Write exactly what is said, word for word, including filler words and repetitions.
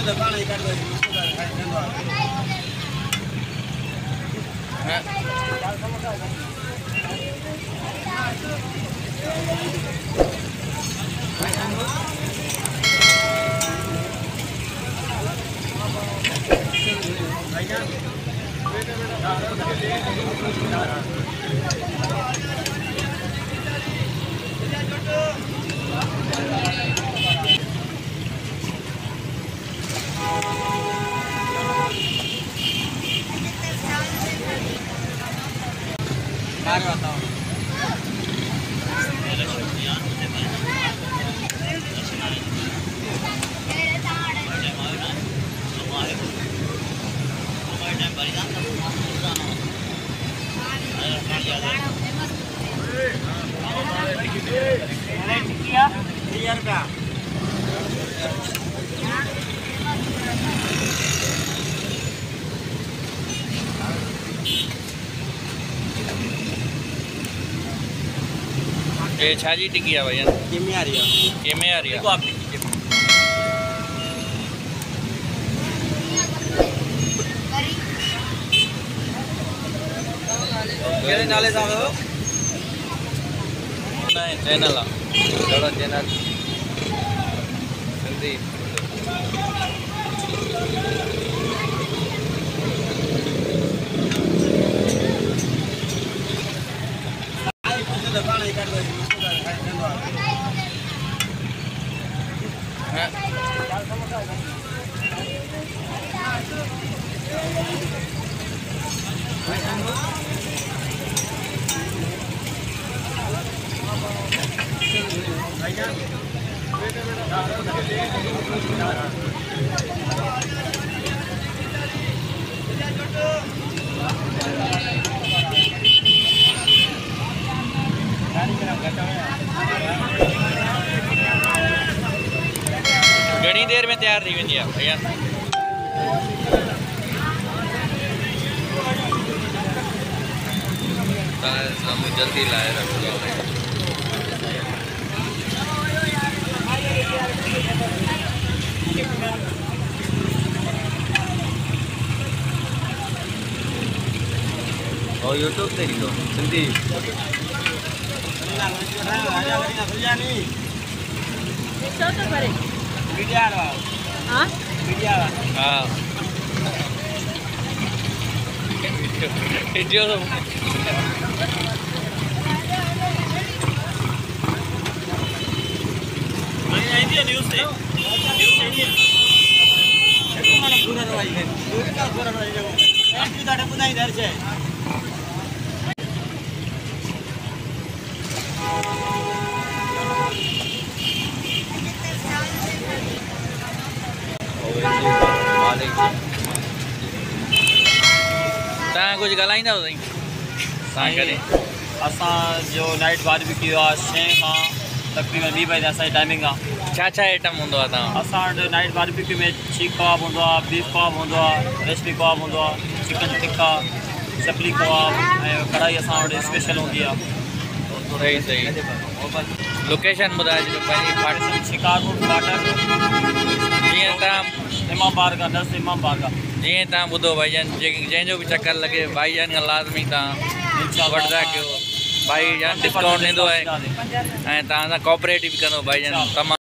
ये छाजी टिकी है भैया किमें आ रही है किमें आ रही है आप टिकी केड़े नाले सां हो नहीं चैनल आहे थोड़ा चैनल सिंधी घणी देर में तैयार थी वेंदी आहे भैया सामने जल्दी लाए रखो और यूट्यूब ते ॾिठो सिंधी हाँ हाँ वीडियो न्यूज़ से न्यूज़ चाहिए देखो माने पूरा रवाई है पूरा पूरा रवाई है एंट्री दाड़े पुदाई इधर से तव्हां कुछ ॻाल्हाईंदा साईं तव्हां करे असां जो नाइट बारबेक्यू आहे छह खां तक़रीबन ॿी बजे असांजी टाइमिंग आहे छा छा आइटम हूंदो आहे तव्हां असां वटि नाइट बारबेक्यू में चीक कबाब हूंदो आहे बीफ कबाब हूंदो आहे रेशमी कबाब हूंदो आहे चिकन टिक्का चपली कबाब ऐं कढ़ाई असां वटि स्पेशल हूंदी आहे सही सही लोकेशन ॿुधाइजो पंहिंजी पार्टिसन शिकारपुर फाटक जीअं तव्हां इमाम बारगाह नर्स इमाम बारगाह जीअं तव्हां ॿुधो भाईजान जंहिंजो बि चकर लॻे भाईजान खां लाज़मी तव्हां वठंदा कयो भाईजान डिस्काउंट ॾींदो आहे ऐं तव्हां सां कोऑपरेट बि कंदो भाईजान तमामु